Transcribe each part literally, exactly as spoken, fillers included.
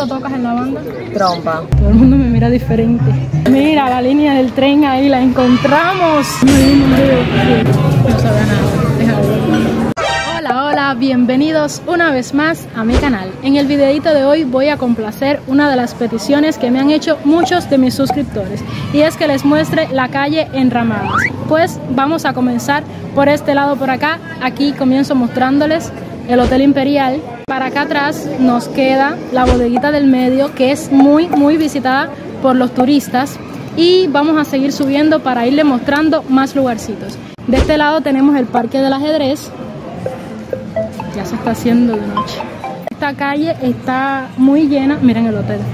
instrumento tocas en la banda? Trompa. Todo el mundo me mira diferente. Mira, la línea del tren ahí, la encontramos. No se ve nada, es agua. Hola, hola, bienvenidos una vez más a mi canal. En el videito de hoy voy a complacer una de las peticiones que me han hecho muchos de mis suscriptores, y es que les muestre la calle Enramadas. Pues vamos a comenzar por este lado, por acá. Aquí comienzo mostrándoles el Hotel Imperial. Para acá atrás nos queda la bodeguita del medio, que es muy muy visitada por los turistas, y vamos a seguir subiendo para irle mostrando más lugarcitos. De este lado tenemos el Parque del Ajedrez. Ya se está haciendo de noche. Esta calle está muy llena, miren el hotel.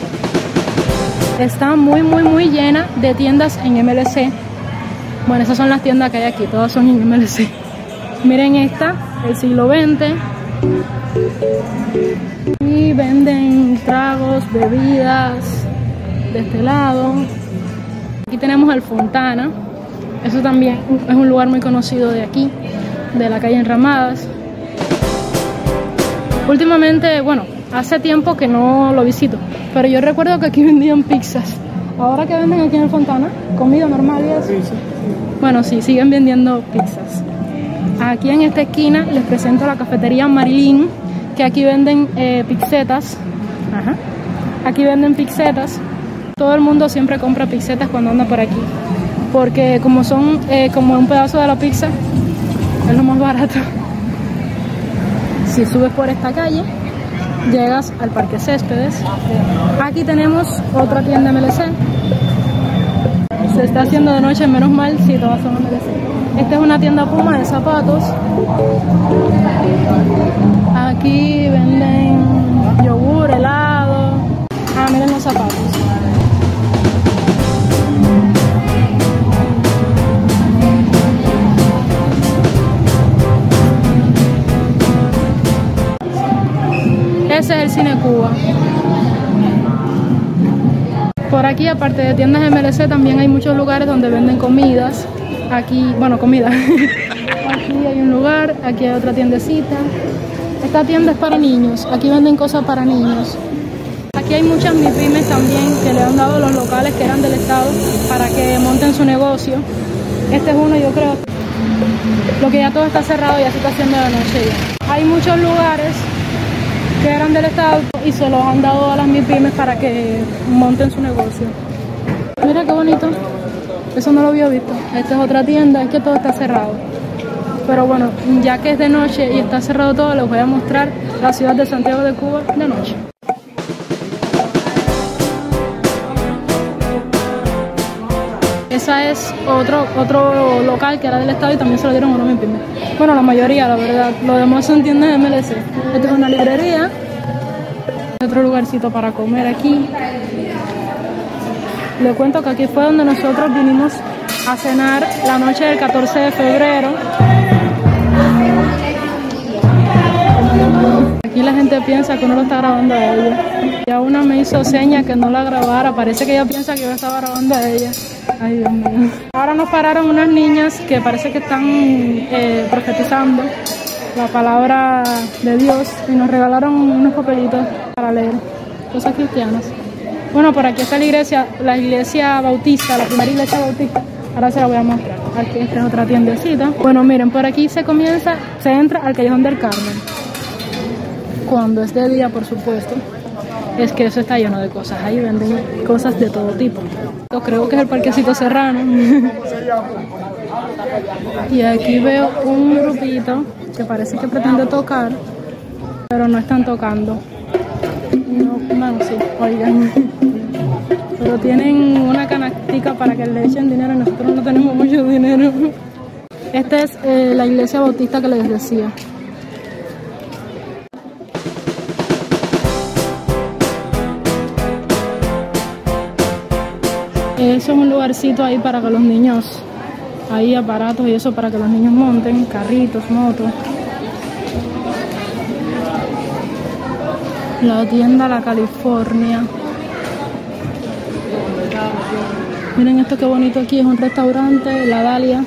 Está muy muy muy llena de tiendas en M L C. Bueno, esas son las tiendas que hay aquí, todas son en M L C. Miren esta, el siglo veinte. Y venden tragos, bebidas de este lado. Aquí tenemos el Fontana. Eso también es un lugar muy conocido de aquí, de la calle Enramadas. Últimamente, bueno, hace tiempo que no lo visito, pero yo recuerdo que aquí vendían pizzas. Ahora que venden aquí en el Fontana, comida normal y eso. Bueno, sí, siguen vendiendo pizzas. Aquí en esta esquina les presento la cafetería Marilyn, que aquí venden eh, pizzetas. Ajá. Aquí venden pizzetas. Todo el mundo siempre compra pizzetas cuando anda por aquí, porque como son eh, como un pedazo de la pizza, es lo más barato. Si subes por esta calle, llegas al Parque Céspedes. Aquí tenemos otra tienda M L C. Se está haciendo de noche, menos mal, si todas son M L C. Esta es una tienda Puma de zapatos. Aquí venden yogur, helado. Ah, miren los zapatos. Ese es el Cine Cuba. Por aquí, aparte de tiendas M L C, también hay muchos lugares donde venden comidas. Aquí, bueno, comida. Aquí hay un lugar, aquí hay otra tiendecita. Esta tienda es para niños, aquí venden cosas para niños. Aquí hay muchas MIPYMES también que le han dado los locales que eran del estado para que monten su negocio. Este es uno, yo creo. Lo que ya todo está cerrado, ya se está haciendo de noche ya. Hay muchos lugares que eran del estado y se los han dado a las MIPYMES para que monten su negocio. Mira qué bonito, eso no lo había visto. Esta es otra tienda, es que todo está cerrado. Pero bueno, ya que es de noche y está cerrado todo, les voy a mostrar la ciudad de Santiago de Cuba de noche. Esa es otro, otro local que era del estado y también se lo dieron a una MIPYME. Bueno, la mayoría, la verdad. Lo demás son tiendas de M L C. Esta es una librería. Otro lugarcito para comer aquí. Les cuento que aquí fue donde nosotros vinimos a cenar la noche del catorce de febrero. Aquí la gente piensa que uno lo está grabando a ella. Ya una me hizo seña que no la grabara. Parece que ella piensa que yo estaba grabando a ella. Ay, Dios mío. Ahora nos pararon unas niñas que parece que están eh, profetizando la palabra de Dios y nos regalaron unos papelitos para leer, cosas cristianas. Bueno, por aquí está la iglesia, la iglesia bautista, la primera iglesia bautista. Ahora se la voy a mostrar. Aquí esta es otra tiendecita. Bueno, miren, por aquí se comienza, se entra al Callejón del Carmen. Cuando es de día, por supuesto, es que eso está lleno de cosas. Ahí venden cosas de todo tipo. Yo creo que es el Parquecito Serrano. Y aquí veo un grupito que parece que pretende tocar, pero no están tocando. No, bueno, sí, oigan. Pero tienen una canastica para que le echen dinero y nosotros no tenemos mucho dinero. Esta es eh, la iglesia bautista que les decía. Eso es un lugarcito ahí para que los niños, hay aparatos y eso para que los niños monten, carritos, motos. La tienda La California. Miren esto qué bonito aquí, es un restaurante, La Dalia.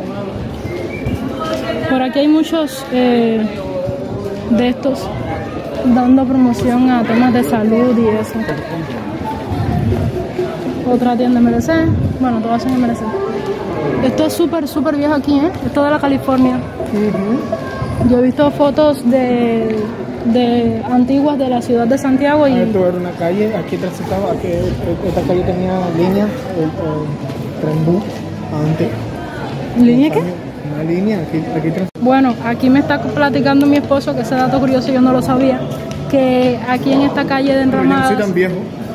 Por aquí hay muchos eh, de estos dando promoción a temas de salud y eso. Otra tienda M L C, bueno, todas son M L C. Esto es súper, súper viejo aquí, ¿eh? Esto de la California. Uh-huh. Yo he visto fotos de, de antiguas de la ciudad de Santiago y... Esto era una calle, aquí transitaba, aquí, esta calle tenía línea, el, el tren bus, antes. ¿Línea qué? Una línea, aquí, aquí transitaba. Bueno, aquí me está platicando mi esposo, que ese dato curioso yo no lo sabía, que aquí en esta calle de Enramadas... Yo no soy tan viejo.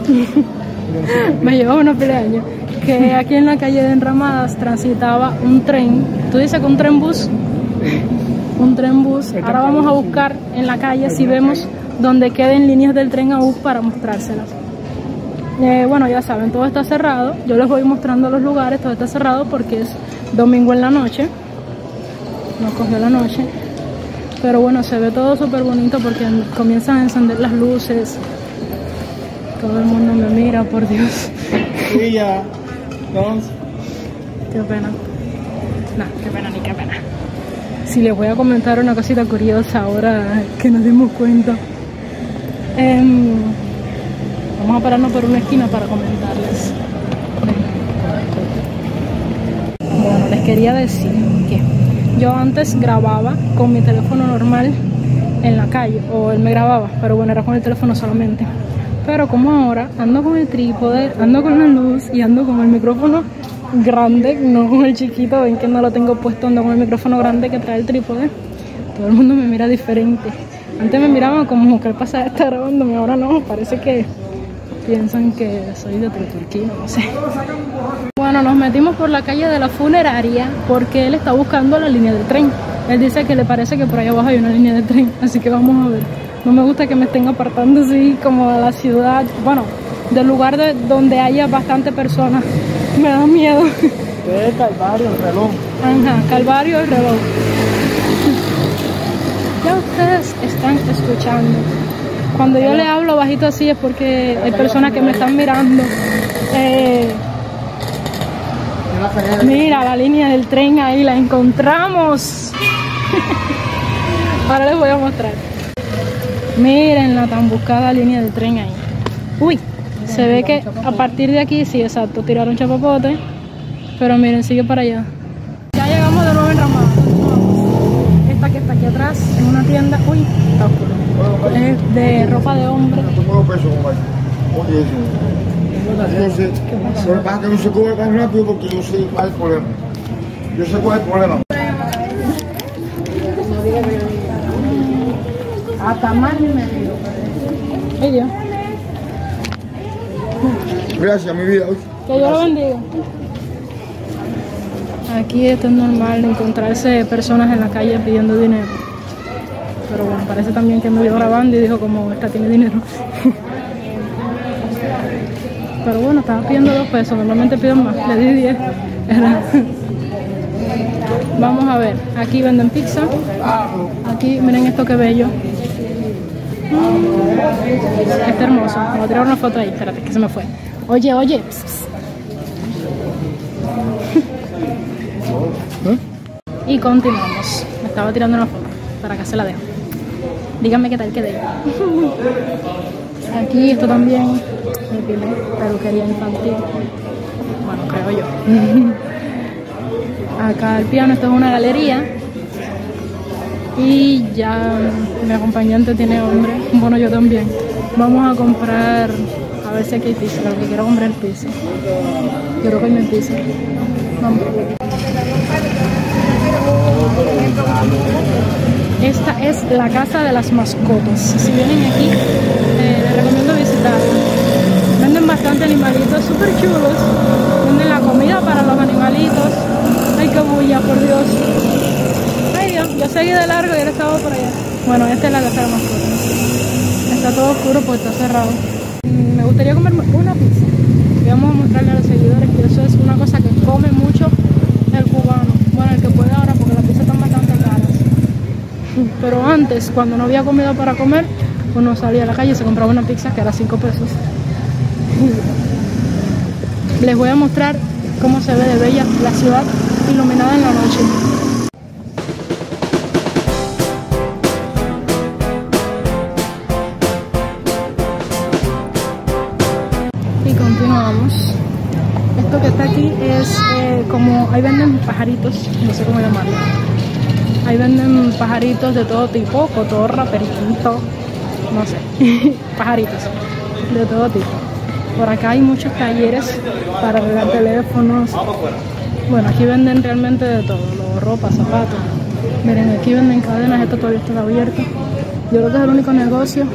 Me llevaba una pila de años. Que aquí en la calle de Enramadas transitaba un tren. ¿Tú dices que un tren bus? Un tren bus. Ahora vamos a buscar en la calle si vemos donde queden líneas del tren a bus para mostrárselas. Eh, bueno, ya saben, todo está cerrado. Yo les voy mostrando los lugares. Todo está cerrado porque es domingo en la noche. Nos cogió la noche. Pero bueno, se ve todo súper bonito porque comienzan a encender las luces. Todo el mundo me mira, por Dios. Sí, ya. Vamos. Qué pena. No, qué pena ni qué pena. Si les voy a comentar una cosita curiosa ahora que nos dimos cuenta. Eh, vamos a pararnos por una esquina para comentarles. Bueno, les quería decir que yo antes grababa con mi teléfono normal en la calle, o él me grababa, pero bueno, era con el teléfono solamente. Pero como ahora ando con el trípode, ando con la luz y ando con el micrófono grande, no con el chiquito, ven que no lo tengo puesto, ando con el micrófono grande que trae el trípode, todo el mundo me mira diferente. Antes me miraban como que el pasa está grabándome, ahora no, parece que piensan que soy de Turquía, no sé. Bueno, nos metimos por la calle de la funeraria porque él está buscando la línea del tren. Él dice que le parece que por ahí abajo hay una línea de tren, así que vamos a ver. No me gusta que me estén apartando así como a la ciudad, bueno, del lugar de, donde haya bastante personas. Me da miedo. Es Calvario, el reloj. Ajá, Calvario, el reloj. Ya ustedes están escuchando. Cuando yo le hablo bajito así es porque hay personas que me están mirando. Eh, mira, la línea del tren ahí, la encontramos. Ahora les voy a mostrar. Miren la tan buscada línea del tren ahí. Uy, se ve que a partir de aquí, sí, exacto, tiraron chapapote. Pero miren, sigue para allá. Ya llegamos de nuevo en Enramadas. Esta que está aquí atrás, en una tienda. Uy, está oscuro. Es de ropa de hombre. Entonces, lo que pasa es que no se cubre tan rápido porque yo sé cuál es el problema. Yo sé cuál es el problema. Hasta más ni me digo. Ay, Dios. Gracias, mi vida. Que Dios lo bendiga. Aquí esto es normal encontrarse personas en la calle pidiendo dinero. Pero bueno, parece también que me vio grabando y dijo como esta tiene dinero. Pero bueno, estaba pidiendo dos pesos, normalmente piden más, le di diez. Vamos a ver, aquí venden pizza. Aquí, miren esto que bello. Está hermoso. Voy a tirar una foto ahí, espérate, que se me fue. Oye, oye. Pss, pss. ¿Eh? Y continuamos. Me estaba tirando una foto, para acá se la dejo. Díganme qué tal quedé. Aquí esto también, peluquería infantil. Bueno, creo yo. Acá el piano, esto es una galería. Y ya mi acompañante tiene hambre. Bueno, yo también. Vamos a comprar, a ver si aquí hay pizza. Lo que quiero comprar es pizza. Quiero comer pizza. Vamos. Esta es la casa de las mascotas. Si vienen aquí, eh, les recomiendo visitarla. Venden bastante animalitos súper chulos. Venden la comida para los animalitos. Ay, qué bulla, por Dios. Ay, Dios, yo seguí de largo y él estaba por allá. Bueno, esta es la casa de mascotas. Está todo oscuro porque está cerrado. Me gustaría comerme una pizza. Y vamos a mostrarle a los seguidores que eso es una cosa que come mucho el cubano. Bueno, el que puede ahora porque las pizzas están bastante caras. Pero antes, cuando no había comida para comer, uno salía a la calle y se compraba una pizza que era cinco pesos. Les voy a mostrar cómo se ve de bella la ciudad iluminada en la noche. que está aquí es eh, como, ahí venden pajaritos, no sé cómo llamarlo. Ahí venden pajaritos de todo tipo, cotorra, periquito, no sé, pajaritos de todo tipo. Por acá hay muchos talleres para arreglar teléfonos. Bueno, aquí venden realmente de todo, ropa, zapatos. Miren, aquí venden cadenas, esto todavía está abierto. Yo creo que es el único negocio.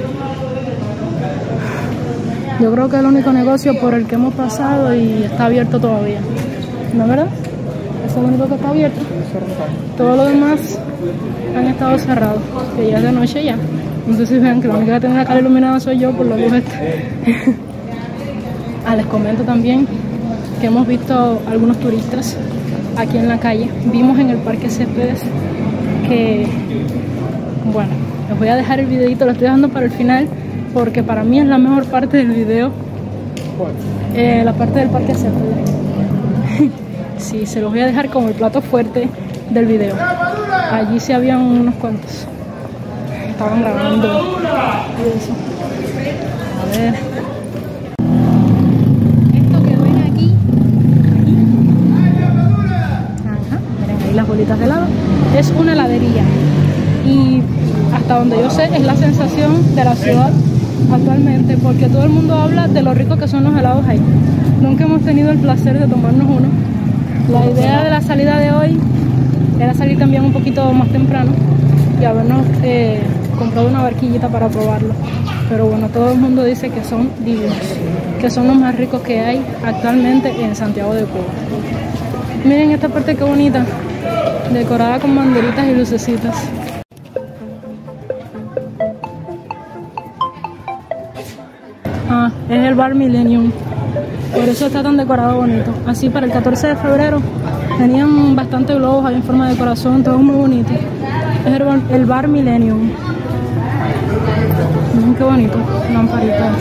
Yo creo que es el único negocio por el que hemos pasado y está abierto todavía. ¿No es verdad? Es el único que está abierto. Todos los demás han estado cerrados, que ya es de noche ya. No sé si vean que la única que tiene la cara iluminada soy yo por la luz esta. Ah, les comento también que hemos visto algunos turistas aquí en la calle. Vimos en el Parque Céspedes que, bueno, les voy a dejar el videito, lo estoy dejando para el final porque para mí es la mejor parte del video. Eh, la parte del Parque Céspedes. Sí, se los voy a dejar como el plato fuerte del video. Allí sí habían unos cuantos. Estaban grabando y eso. A ver. Esto que ven aquí, aquí. Ajá, miren ahí las bolitas de helado. Es una heladería. Y hasta donde yo sé es la sensación de la ciudad actualmente, porque todo el mundo habla de lo rico que son los helados ahí. Nunca hemos tenido el placer de tomarnos uno. La idea de la salida de hoy era salir también un poquito más temprano y habernos eh, comprado una barquillita para probarlo. Pero bueno, todo el mundo dice que son divinos, que son los más ricos que hay actualmente en Santiago de Cuba. Miren esta parte qué bonita, decorada con banderitas y lucecitas. Ah, es el bar Millennium. Por eso está tan decorado bonito. Así para el catorce de febrero tenían bastante globos ahí en forma de corazón, todo muy bonito. Es el bar, el bar Millennium. Miren qué bonito, lamparitas.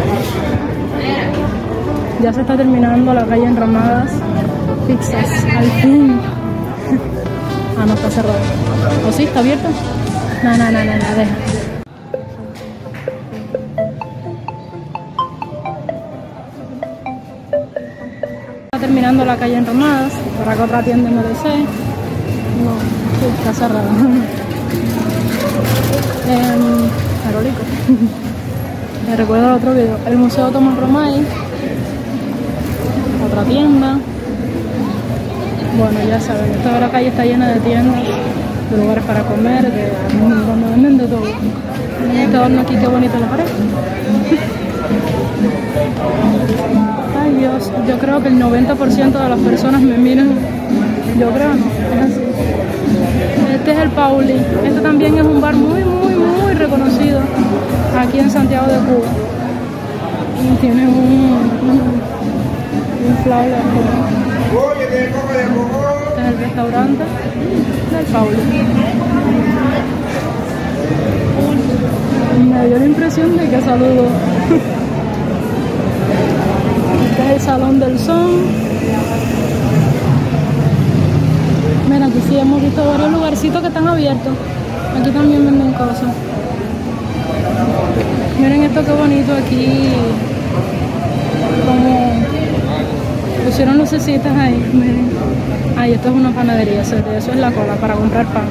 Ya se está terminando la calle Enramadas. Pizzas, al fin. Ah, no, está cerrado. ¿O sí? ¿Está abierto? No, no, no, no, no, deja. Terminando la calle Enramadas, por acá otra tienda M D C. No, sí, está cerrada. eh, Carolico. Me recuerda el otro video. El Museo Tomás Romay. Otra tienda. Bueno, ya saben, esta la calle está llena de tiendas, de lugares para comer, de donde venden de todo. Este horno aquí, qué bonito la pared. Ay Dios, yo creo que el noventa por ciento de las personas me miran. Yo creo, no, es así. Este es el Pauli. Este también es un bar muy, muy, muy reconocido aquí en Santiago de Cuba. Y tiene un, un, un flower. Este es el restaurante del Pauli. Me dio la impresión de que saludo. Este es el Salón del Son. Mira, aquí sí hemos visto varios lugarcitos que están abiertos. Aquí también venden cosas. Miren esto qué bonito aquí. Como pusieron lucecitas ahí. Miren. Ay, esto es una panadería. Eso es la cola para comprar pan.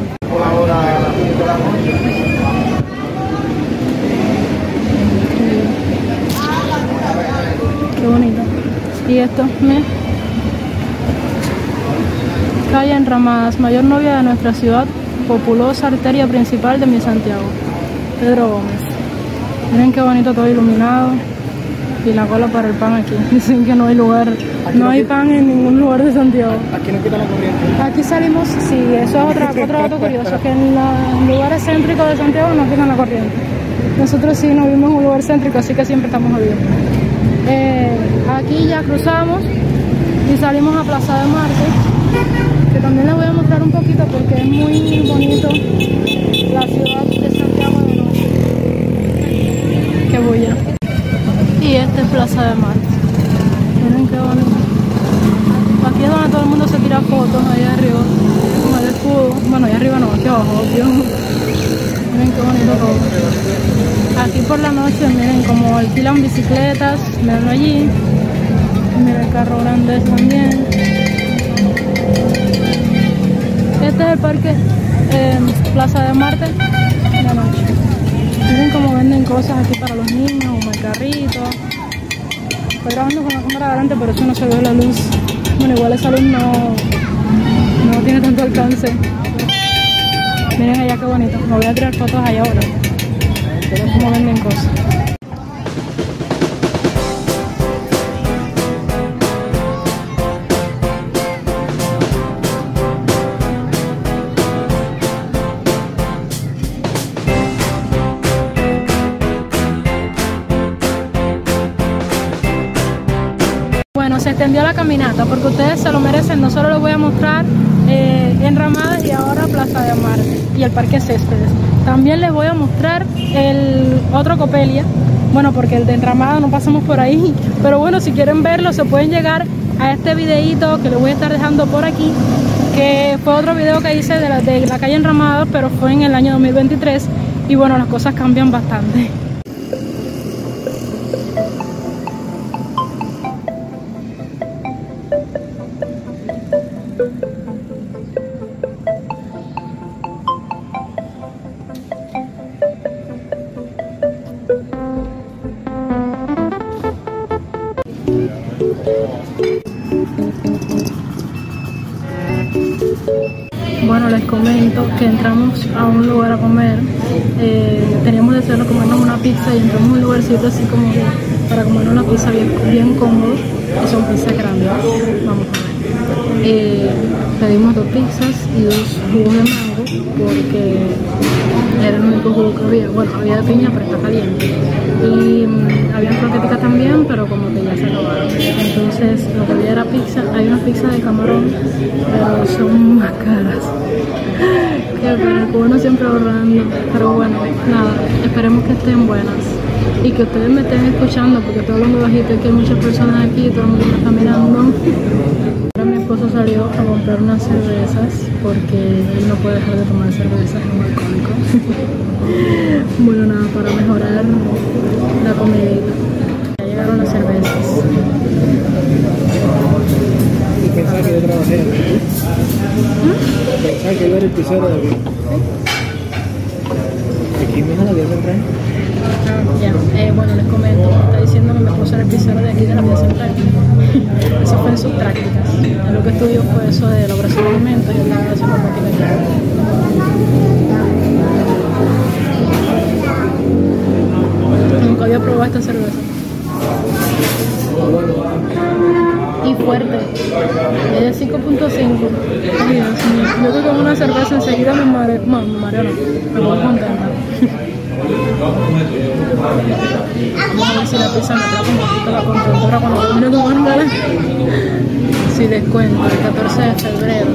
Qué bonito. Y esto, ¿me? Calle Enramadas, mayor novia de nuestra ciudad, populosa arteria principal de mi Santiago. Pedro Gómez. Miren qué bonito, todo iluminado. Y la cola para el pan aquí. Dicen que no hay lugar, no hay pan en ningún lugar de Santiago. Aquí no quita la corriente. Aquí salimos, sí, eso es otra, otro dato curioso, que en los lugares céntricos de Santiago no quitan la corriente. Nosotros sí nos vimos en un lugar céntrico, así que siempre estamos abiertos. Eh, aquí ya cruzamos y salimos a Plaza de Marte, que también les voy a mostrar un poquito porque es muy bonito la ciudad de Santiago de noche. Qué bulla. Y este es Plaza de Marte. Miren qué bonito. Aquí es donde todo el mundo se tira fotos, ahí arriba, con el escudo. Bueno, ahí arriba no, aquí abajo, obvio. Miren qué bonito todo. Aquí por la noche, miren como alquilan bicicletas, miren allí. Mira el carro grande ese también. Este es el parque eh, Plaza de Marte de noche. Miren cómo venden cosas aquí para los niños, como el carrito. Estoy grabando con la cámara adelante, pero eso no se ve la luz. Bueno, igual esa luz no, no tiene tanto alcance. Miren allá qué bonito. Me voy a tirar fotos allá ahora. Pero cómo venden cosas. Bueno, se extendió la caminata porque ustedes se lo merecen. No solo les voy a mostrar eh, Enramadas y ahora Plaza de Marte y el Parque Céspedes. También les voy a mostrar el otro Copelia. Bueno, porque el de Enramadas no pasamos por ahí. Pero bueno, si quieren verlo, se pueden llegar a este videito que les voy a estar dejando por aquí. Que fue otro video que hice de la, de la calle Enramadas, pero fue en el año dos mil veintitrés. Y bueno, las cosas cambian bastante. Bueno, les comento que entramos a un lugar a comer. Eh, teníamos deseado comernos una pizza y entramos a un lugarcito así como que para comer una pizza bien, bien cómodo. Y son pizzas grandes. Vamos a ver. Eh, pedimos dos pizzas y dos jugos de mango porque era el único jugo que había. Bueno, había de piña, pero está caliente. Y mmm, había croqueticas también, pero como que ya se acabaron. Entonces lo que había era pizza. Hay una pizza de camarón, pero son más caras. Que pero el cubano siempre ahorrando. Pero bueno, nada, esperemos que estén buenas. Y que ustedes me estén escuchando porque estoy hablando bajito y que hay muchas personas aquí y todo el mundo me está mirando. Ahora mi esposo salió a comprar unas cervezas porque él no puede dejar de tomar cervezas, es un alcohólico. Bueno, nada, para mejorar la comidita. Ya llegaron las cervezas. Y pensaba que yo trabajé aquí. ¿Mm? Pensaba que yo era el pizzero de aquí. Aquí mismo la vía central. Ya, eh, bueno, les comento, me está diciendo que mi esposo era el pizzero de aquí de la vía central. Eso fue en sus prácticas. En lo que estudió fue eso de elaboración de alimentos y él estaba haciendo prácticas. Nunca había probado esta cerveza. Y fuerte. Es de cinco punto cinco. Ay, Dios mío. Yo que con una cerveza enseguida me mareo. No, me mareo no. Me voy contenta. Vamos a ver si la pizza me trae un poquito la contentora cuando termine de comerla. Si descuento, el catorce de febrero.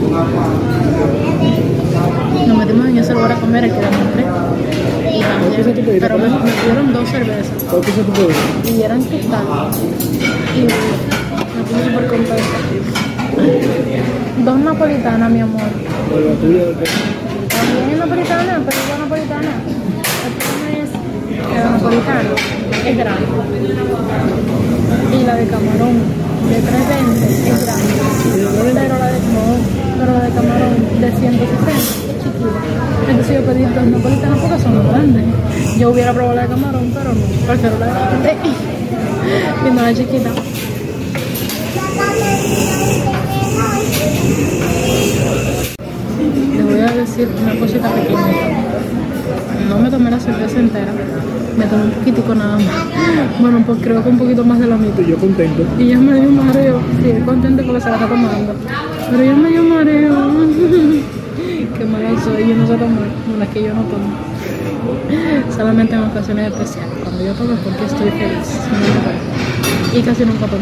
Va. Nos metimos en ese lugar a comer, el que era hambre. Y también, pero me, me dieron dos cervezas. ¿Cuál pizza tú pediste? Y eran cristal. Y me puse súper contenta. Dos napolitanas, mi amor. ¿La tuya de qué? También es napolitana, pero es napolitana. El problema es que la napolitana es grande. Y la de camarón de trescientos veinte es grande. Pero la de, no, pero la de camarón de ciento sesenta es chiquita. Entonces yo pedí dos napolitanas porque son muy grandes. Yo hubiera probado la de camarón, pero no. Prefiero la de grande y no la chiquita. Les voy a decir una cosita pequeñita. No me tomé la cerveza entera, me tomé un poquitico nada más. Bueno, pues creo que un poquito más de la mitad. Y yo contento. Y ya me dio mareo. Sí, contento porque se la está tomando. Pero ya me dio mareo. Qué mala soy, yo no sé tomar. Bueno, es que yo no tomo. Solamente en ocasiones especiales. Cuando yo tomo es porque estoy feliz. Y casi nunca tomo.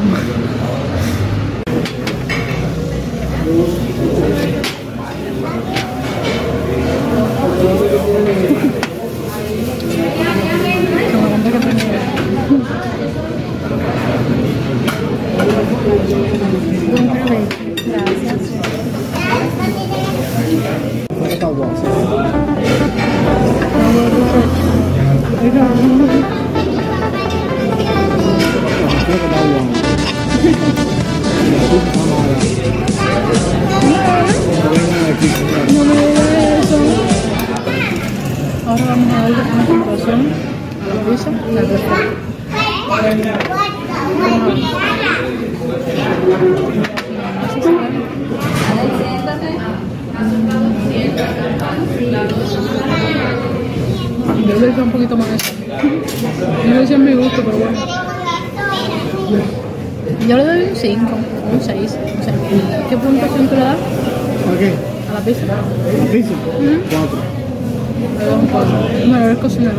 Gracias. Está guapo. Creo que está guapo. concentración a la pizza y al refresco. Yo le doy un poquito más de eso. No sé si es mi gusto, pero bueno. Yo le doy un cinco, un seis. No sé. ¿Qué puntuación tú le das? ¿A qué? A la pizza. ¿La pizza? cuatro. Le doy un cuatro. Bueno, eres cocinero.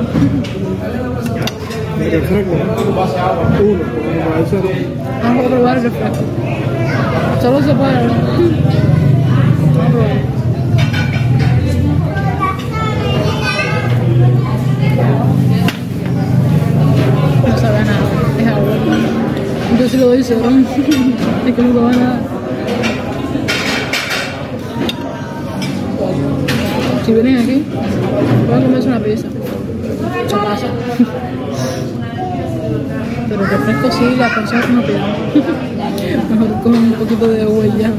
El refresco, uno, porque me parece... Vamos a probar el refresco. Solo se puede. Vamos a probar. No sabe a nada, es agua. Yo sí lo doy cero. Es que no sabe a nada. Si vienen aquí, pueden comerse una pizza. Mucha pasa. Pero el refresco sí, las personas no piden. Mejor comen un poquito de agua y ya.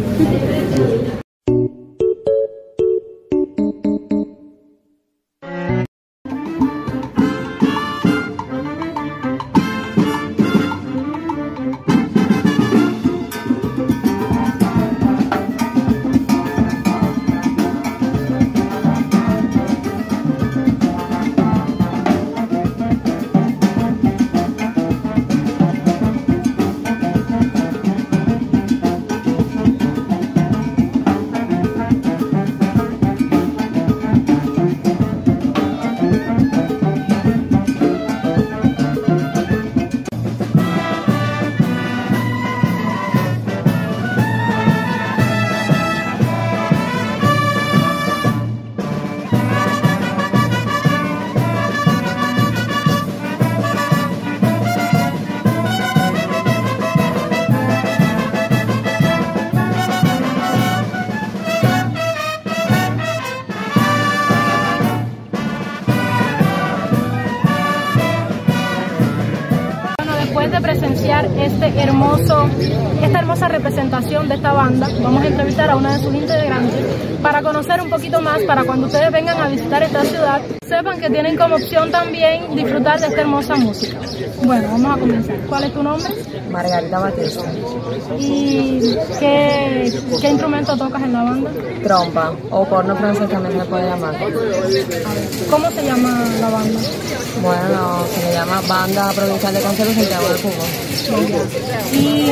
Después de presenciar este hermoso, esta hermosa representación de esta banda, vamos a entrevistar a una de sus integrantes para conocer un poquito más, para cuando ustedes vengan a visitar esta ciudad, sepan que tienen como opción también disfrutar de esta hermosa música. Bueno, vamos a comenzar. ¿Cuál es tu nombre? Margarita Batista. ¿Y qué, qué instrumento tocas en la banda? Trompa o corno francés también se le puede llamar. ¿Cómo se llama la banda? Bueno, se le llama Banda Provincial de Conciertos Santiago del Cubo. ¿Y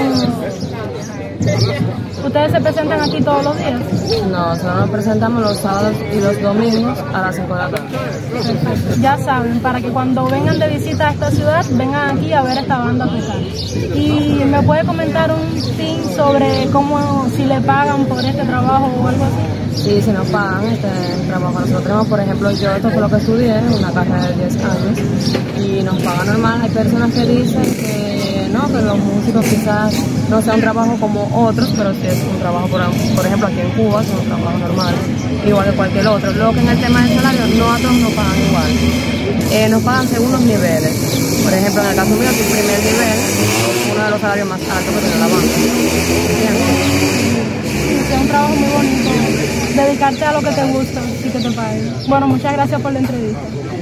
ustedes se presentan aquí todos los días? No, solo nos presentamos los sábados y los domingos a las cinco de la tarde. Ya saben, para que cuando vengan de visita a esta ciudad, vengan aquí a ver esta banda tocar. ¿Y me puede comentar un tip sobre cómo, si le pagan por este trabajo o algo así? Sí, si nos pagan este trabajo. Nosotros tenemos, por ejemplo, yo esto fue lo que estudié, una carrera de diez años, y nos pagan normal. Hay personas que dicen que no, que los músicos quizás no sea un trabajo como otros, pero sí es un trabajo, por, por ejemplo, aquí en Cuba es un trabajo normal, igual que cualquier otro. Luego que en el tema del salario, no a todos nos pagan igual. Eh, nos pagan según los niveles. Por ejemplo, en el caso mío, el primer nivel es uno de los salarios más altos que tiene la banda. Es un trabajo muy bonito, dedicarte a lo que te gusta y que te paguen. Bueno, muchas gracias por la entrevista.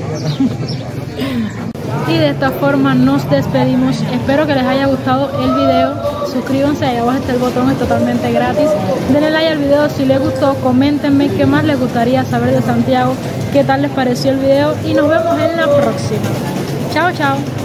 Y de esta forma nos despedimos. Espero que les haya gustado el video. Suscríbanse, ahí abajo está el botón, es totalmente gratis. Denle like al video si les gustó, coméntenme qué más les gustaría saber de Santiago, qué tal les pareció el video y nos vemos en la próxima. Chao, chao.